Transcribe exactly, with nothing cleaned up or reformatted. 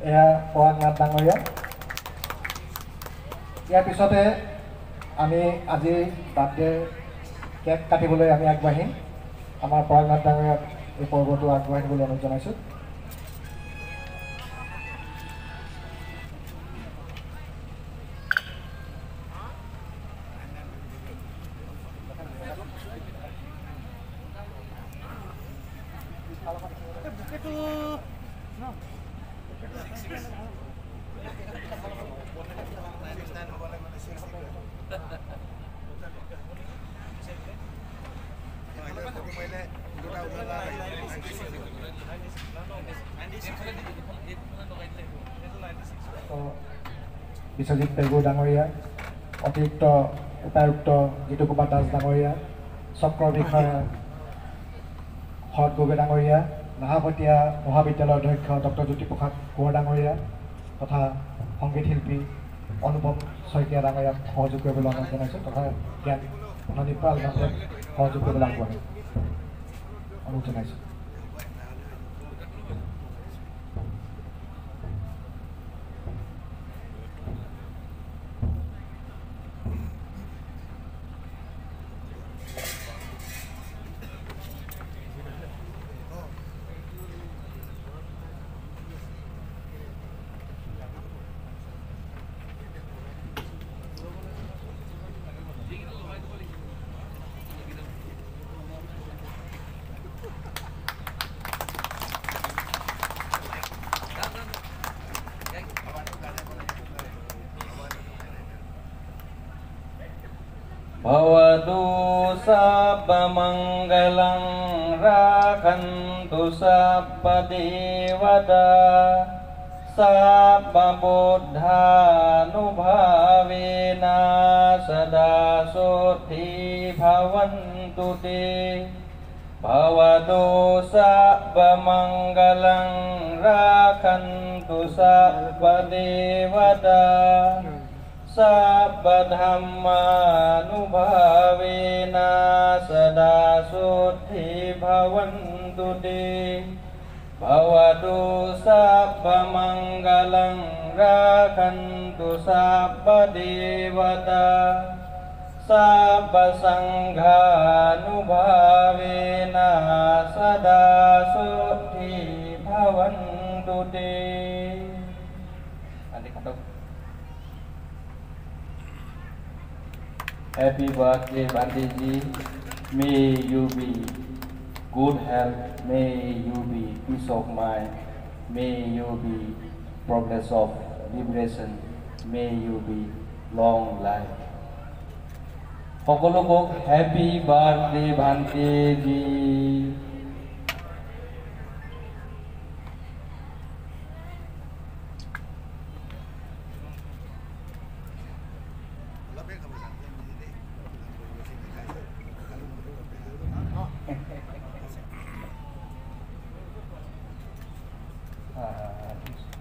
এয়া পৰাগনাথ ডাঙৰীয়া। ইয়াৰ পিছতে আমি আজি বাৰ্থডে কেক কাটিবলৈ আমি আগবাঢ়িম। আমাৰ পৰাগনাথ ডাঙৰীয়াক এই পৰ্বটো আগবাঢ়িবলৈ অনুৰোধ জনাইছোঁ। বিশ্বজিৎ পেগু ডাঙৰীয়া, অতিৰিক্ত উপায়ুক্ত জিতুকুমাৰ দাস ডাঙৰীয়া, চক্ৰ বিষয়া শৰৎ গগৈ ডাঙৰীয়া, নাহাপতীয়া মহাবিদ্যালয়ৰ অধ্যক্ষ ডক্টৰ জ্যোতিপ্ৰসাদ কোঁৱৰ ডাঙৰীয়া তথা সংগীত শিল্পী অনুপম শইকীয়া ডাঙৰীয়াক সহযোগ কৰিবলৈ অনুৰোধ জনাইছোঁ তথা জ্ঞান ননিপাল নাথে সহযোগ কৰিবলৈ আগবঢ়াই অনুৰোধ জনাইছোঁ। Bhavatu sabba mangalang rakhantu sabba devata sabba buddhanubhavena sada suddhi bhavantu te. Bhavatu sabba mangalang rakhantu sabba devata sabba dhammanubhavena sada suddhi bhavantu te. Bhavatu sabba mangalang rakhantu sabba devata sabba sanghanubhavena sada suddhi bhavantu te. Happy birthday, Bandiji. May you be good health. May you be peace of mind. May you be progress of liberation. May you be long life. Hokolokok happy birthday, Bandiji. Uh,